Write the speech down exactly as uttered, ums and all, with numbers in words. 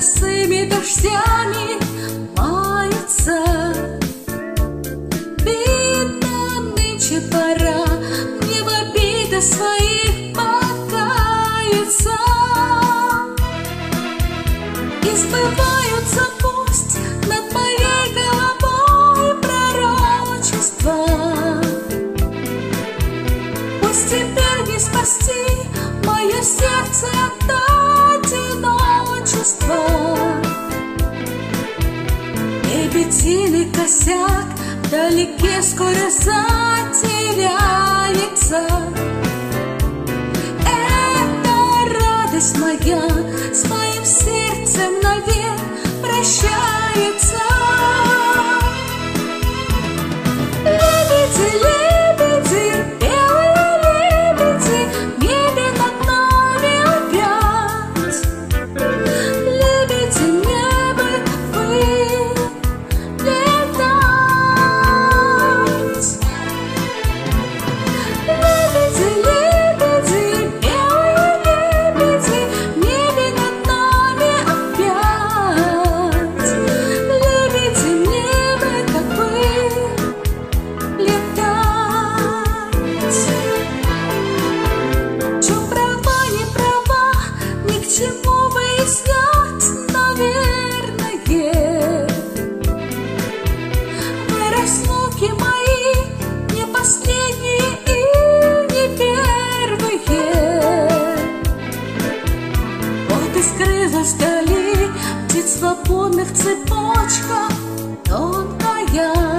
косыми дождями маются. Видно, нынче пора мне в обидах своих покаяться. И сбываются пусть над моей головой пророчества. Пусть теперь не спасти мое сердце от одиночества. Лебединый косяк вдалеке скоро затеряется. Это радость моя с моим сердцем навек прощается. Лебеди, лебеди, белые лебеди, в небе над нами опять. Лебеди, мне бы вы летать. Лебеди, лебеди, белые лебеди, в небе над нами опять. Лебеди, мне бы как вы летать. Чё права, не права, ни к чему выяснять, наверное. Вы, разлуки мои, не последние и не первые. Вот и скрылась вдали птиц свободных цепочка тонкая.